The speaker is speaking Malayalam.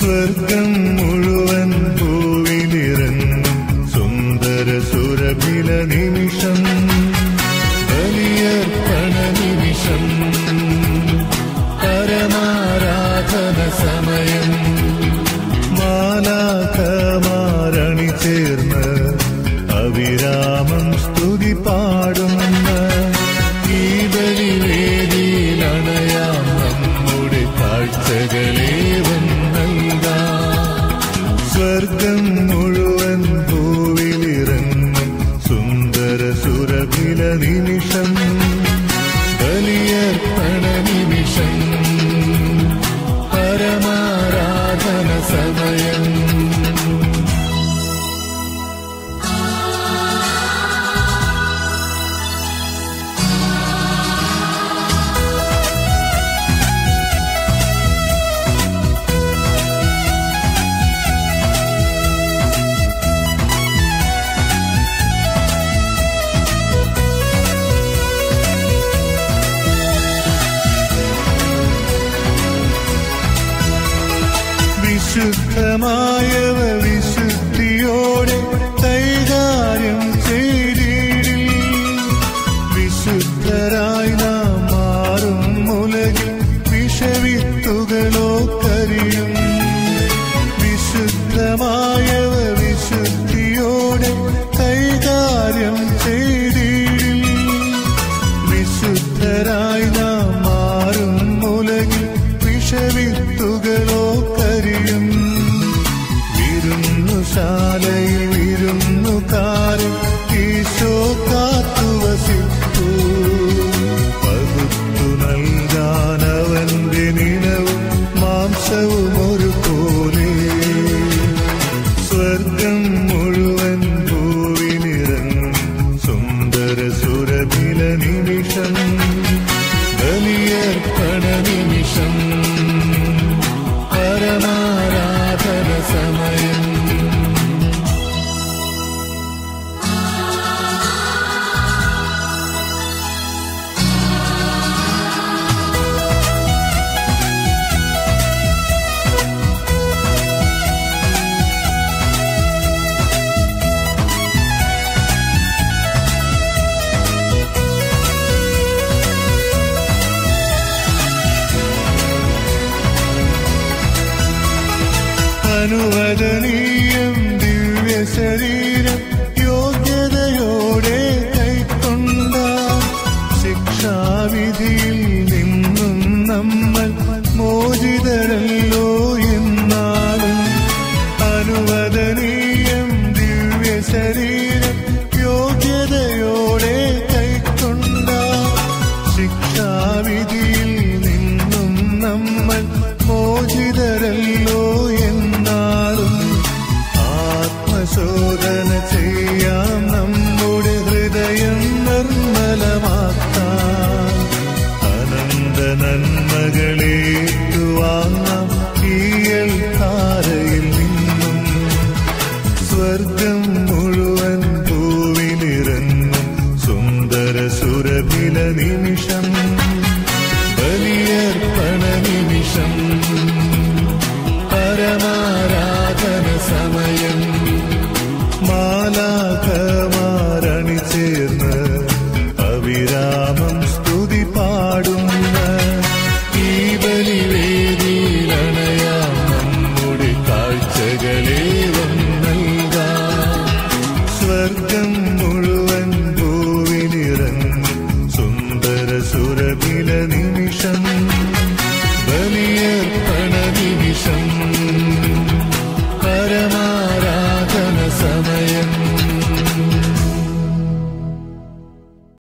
സ്വർഗം മുഴുവൻ ഭൂവിലിറങ്ങും സുന്ദര സുരഭില നിമിഷം, ബലിയർപ്പണ നിമിഷം, പരമാരാധന സമയം. മാലാഖമാരണി ചേർന്ന് അവിരാമം സ്തുതി പാടുന്ന ഈ ബലിവേദിയിലണയാം നമ്മുടെ കാഴ്ചകളേവം നൽകാം. സ്വർഗം മുഴുവൻ ഭൂവിലിറങ്ങും സുന്ദര സുരഭില നിമിഷം, ബലിയർപ്പണ നിമിഷം, പരമാരാധന സമയം. വിശുദ്ധമായവ വിശുദ്ധിയോടെ കൈകാര്യം ചെയ്തിടിൽ, വിശുദ്ധരായി നാം മാറും ഉലകിൽ വിഷവിത്തുകളോ കരിയും. വിശുദ്ധമായവ വിശുദ്ധിയോടെ കൈകാര്യം ചെയ്തിടിൽ, വിശുദ്ധരായി നാം മാറും ഉലകിൽ വിഷവിത്തുകളോ കരിയും. വിരുന്നുശാലയിൽ വിരുന്നുകാരൻ ഈശോ കാത്തുവസിത്തു, പകുത്തു നൽകാൻ അവന്റെ നിലവും മാംസവും ഒരുപോലെ. സ്വർഗം മുഴുവൻ ഭൂവിലിറങ്ങും സുന്ദര സുരഭില നിമിഷം, ബലിയർപ്പണ നിമിഷം, പരമാരാധന സമയം. അനുവദനീയം ദിവ്യ ശരീരം യോഗ്യതയോടെ കൈക്കൊണ്ട ശിക്ഷാവിധിയിൽ നിന്നും നമ്മൾ മോചിതരല്ലോ എന്നാലും. അനുവദനീയം ദിവ്യ ശരീരം യോഗ്യതയോടെ കൈക്കൊണ്ട ശിക്ഷാവിധിയിൽ നിന്നും നമ്മൾ മോചിതരല്ലോ എന്നാലും. ആത്മശോധന ചെയ്യാം, നമ്മുടെ ഹൃദയം നിർമ്മലമാക്കാം, അനന്ത നന്മകളേറ്റുവാങ്ങാം ഈയൽ ധാരയിൽ നിന്നും. സ്വർഗം മുഴുവൻ ഭൂവിലിറങ്ങും സുന്ദര സുരഭില നിമിഷം, ബലിയർപ്പണ നിമിഷം, പരമാരാധന സമയം. മാലാഖമാരണി ചേർന്ന് അവിരാമം സ്തുതി പാടുന്ന ഈ ബലിവേദിയിലണയാം നമ്മുടെ കാഴ്ചകളേവം നൽകാം. സ്വർഗം മുഴുവൻ ഭൂവിലിറങ്ങും സുന്ദര സുരഭില